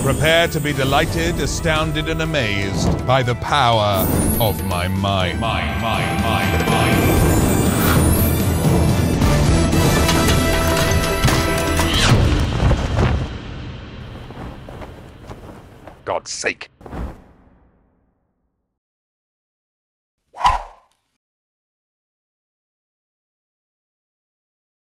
Prepare to be delighted, astounded, and amazed by the power of my mind. God's sake.